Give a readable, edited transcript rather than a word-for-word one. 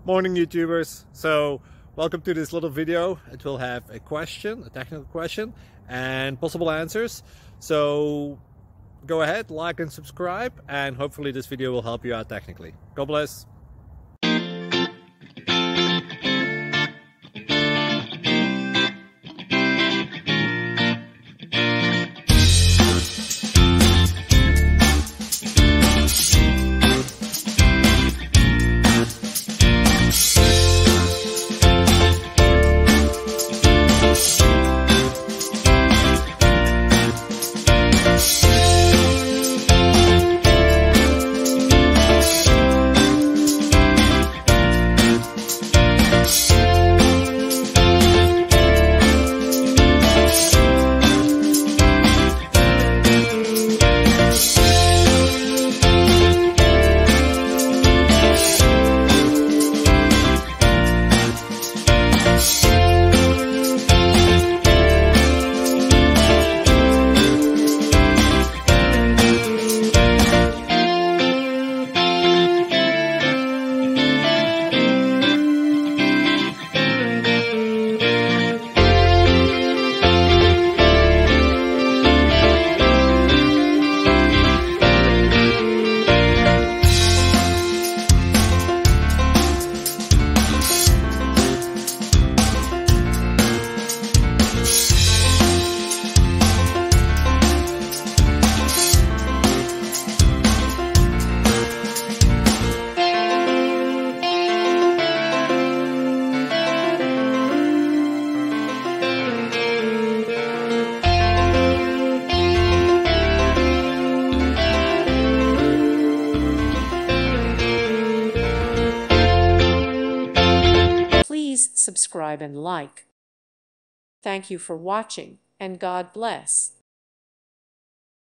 Morning YouTubers. So welcome to this little video. It will have a question, a technical question, and possible answers. So go ahead, like and subscribe, and hopefully this video will help you out technically. God bless. Please subscribe and like. Thank you for watching, and God bless.